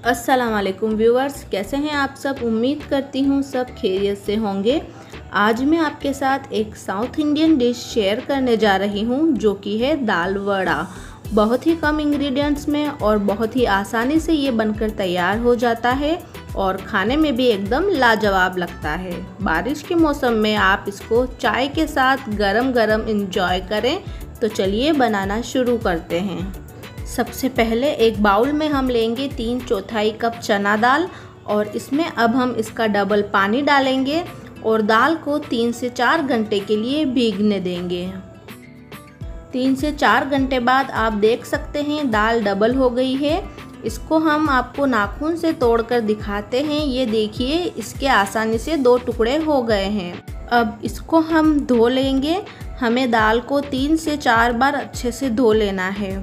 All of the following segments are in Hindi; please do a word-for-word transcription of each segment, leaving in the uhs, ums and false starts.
अस्सलाम वालेकुम व्यूअर्स, कैसे हैं आप सब। उम्मीद करती हूँ सब खैरियत से होंगे। आज मैं आपके साथ एक साउथ इंडियन डिश शेयर करने जा रही हूँ जो कि है दाल वड़ा। बहुत ही कम इंग्रेडिएंट्स में और बहुत ही आसानी से ये बनकर तैयार हो जाता है और खाने में भी एकदम लाजवाब लगता है। बारिश के मौसम में आप इसको चाय के साथ गरम गरम इंजॉय करें। तो चलिए बनाना शुरू करते हैं। सबसे पहले एक बाउल में हम लेंगे तीन चौथाई कप चना दाल और इसमें अब हम इसका डबल पानी डालेंगे और दाल को तीन से चार घंटे के लिए भीगने देंगे। तीन से चार घंटे बाद आप देख सकते हैं दाल डबल हो गई है। इसको हम आपको नाखून से तोड़कर दिखाते हैं। ये देखिए, इसके आसानी से दो टुकड़े हो गए हैं। अब इसको हम धो लेंगे। हमें दाल को तीन से चार बार अच्छे से धो लेना है।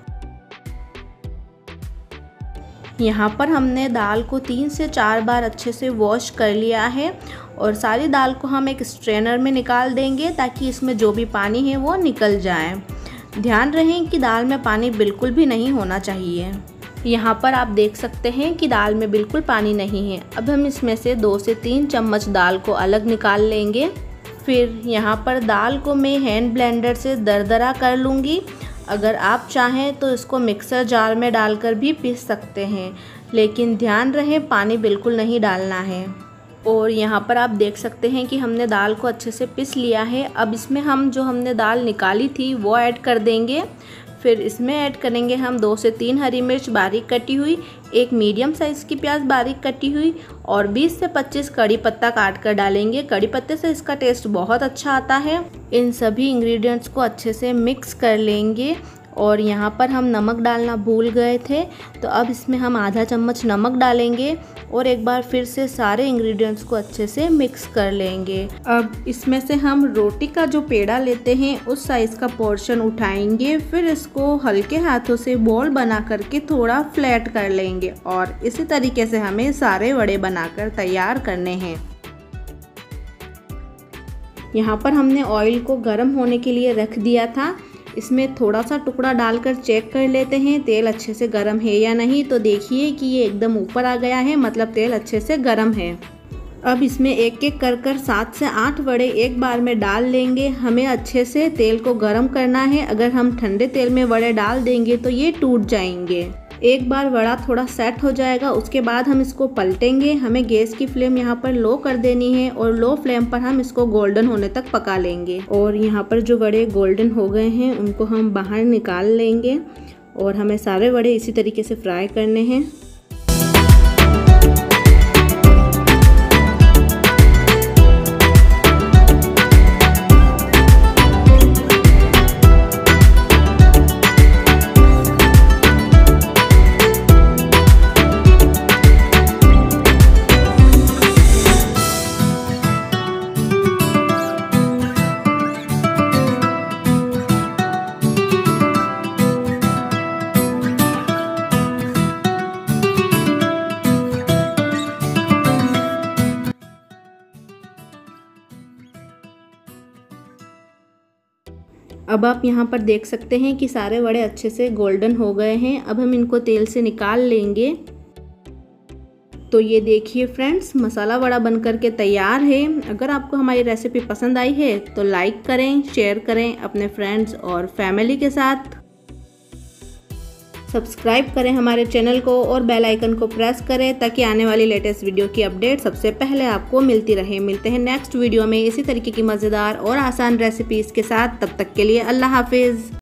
यहाँ पर हमने दाल को तीन से चार बार अच्छे से वॉश कर लिया है और सारी दाल को हम एक स्ट्रेनर में निकाल देंगे ताकि इसमें जो भी पानी है वो निकल जाए। ध्यान रहे कि दाल में पानी बिल्कुल भी नहीं होना चाहिए। यहाँ पर आप देख सकते हैं कि दाल में बिल्कुल पानी नहीं है। अब हम इसमें से दो से तीन चम्मच दाल को अलग निकाल लेंगे। फिर यहाँ पर दाल को मैं हैंड ब्लेंडर से दरदरा कर लूँगी। अगर आप चाहें तो इसको मिक्सर जार में डालकर भी पीस सकते हैं, लेकिन ध्यान रहे पानी बिल्कुल नहीं डालना है। और यहाँ पर आप देख सकते हैं कि हमने दाल को अच्छे से पीस लिया है। अब इसमें हम जो हमने दाल निकाली थी वो ऐड कर देंगे। फिर इसमें ऐड करेंगे हम दो से तीन हरी मिर्च बारीक कटी हुई, एक मीडियम साइज़ की प्याज बारीक कटी हुई और बीस से पच्चीस कड़ी पत्ता काट कर डालेंगे। कड़ी पत्ते से इसका टेस्ट बहुत अच्छा आता है। इन सभी इंग्रेडिएंट्स को अच्छे से मिक्स कर लेंगे। और यहाँ पर हम नमक डालना भूल गए थे, तो अब इसमें हम आधा चम्मच नमक डालेंगे और एक बार फिर से सारे इंग्रेडिएंट्स को अच्छे से मिक्स कर लेंगे। अब इसमें से हम रोटी का जो पेड़ा लेते हैं उस साइज़ का पोर्शन उठाएंगे। फिर इसको हल्के हाथों से बॉल बना करके थोड़ा फ्लैट कर लेंगे और इसी तरीके से हमें सारे वड़े बनाकर तैयार करने हैं। यहाँ पर हमने ऑयल को गर्म होने के लिए रख दिया था। इसमें थोड़ा सा टुकड़ा डालकर चेक कर लेते हैं तेल अच्छे से गर्म है या नहीं। तो देखिए कि ये एकदम ऊपर आ गया है, मतलब तेल अच्छे से गर्म है। अब इसमें एक एक कर कर सात से आठ वड़े एक बार में डाल लेंगे। हमें अच्छे से तेल को गर्म करना है। अगर हम ठंडे तेल में वड़े डाल देंगे तो ये टूट जाएंगे। एक बार वड़ा थोड़ा सेट हो जाएगा उसके बाद हम इसको पलटेंगे। हमें गैस की फ्लेम यहाँ पर लो कर देनी है और लो फ्लेम पर हम इसको गोल्डन होने तक पका लेंगे। और यहाँ पर जो वड़े गोल्डन हो गए हैं उनको हम बाहर निकाल लेंगे और हमें सारे वड़े इसी तरीके से फ्राई करने हैं। अब आप यहाँ पर देख सकते हैं कि सारे वड़े अच्छे से गोल्डन हो गए हैं। अब हम इनको तेल से निकाल लेंगे। तो ये देखिए फ्रेंड्स, मसाला वड़ा बनकर के तैयार है। अगर आपको हमारी रेसिपी पसंद आई है तो लाइक करें, शेयर करें अपने फ्रेंड्स और फैमिली के साथ। सब्सक्राइब करें हमारे चैनल को और बेल आइकन को प्रेस करें ताकि आने वाली लेटेस्ट वीडियो की अपडेट सबसे पहले आपको मिलती रहे। मिलते हैं नेक्स्ट वीडियो में इसी तरीके की मज़ेदार और आसान रेसिपीज़ के साथ। तब तक के लिए अल्लाह हाफिज़।